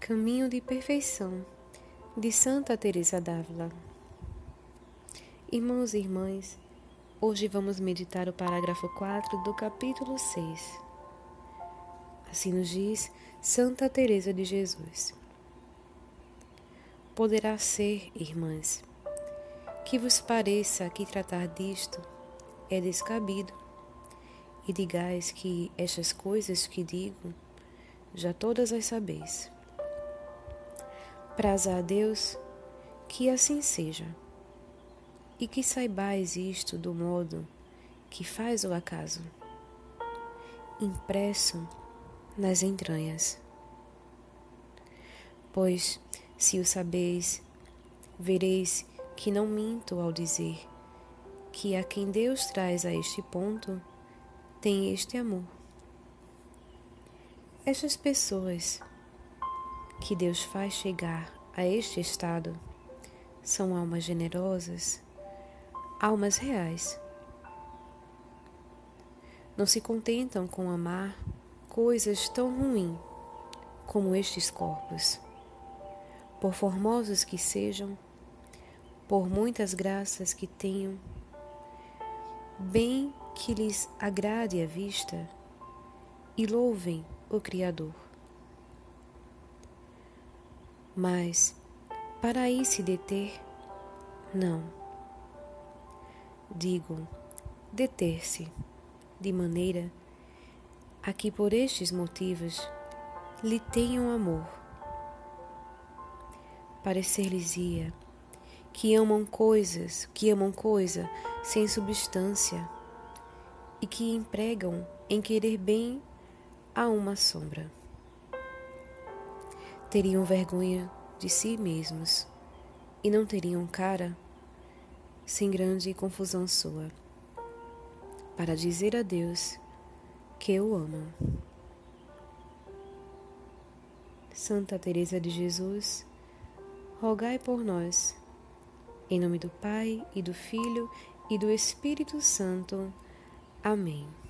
Caminho de Perfeição, de Santa Teresa d'Ávila. Irmãos e irmãs, hoje vamos meditar o parágrafo 4 do capítulo 6. Assim nos diz Santa Teresa de Jesus. Poderá ser, irmãs, que vos pareça que tratar disto é descabido, e digais que estas coisas que digo, já todas as sabeis. Praza a Deus que assim seja, e que saibais isto do modo que faz o acaso, impresso nas entranhas. Pois, se o sabeis, vereis que não minto ao dizer que a quem Deus traz a este ponto tem este amor. Estas pessoas que Deus faz chegar a este estado são almas generosas, almas reais. Não se contentam com amar coisas tão ruins como estes corpos, por formosos que sejam, por muitas graças que tenham, bem que lhes agrade a vista e louvem o Criador. Mas, para aí se deter, não. Digo, deter-se, de maneira a que por estes motivos lhe tenham amor. Parecer-lhes-ia que amam coisa sem substância e que empregam em querer bem a uma sombra. Teriam vergonha de si mesmos e não teriam cara, sem grande confusão sua, para dizer a Deus que o amam. Santa Teresa de Jesus, rogai por nós. Em nome do Pai, e do Filho, e do Espírito Santo. Amém.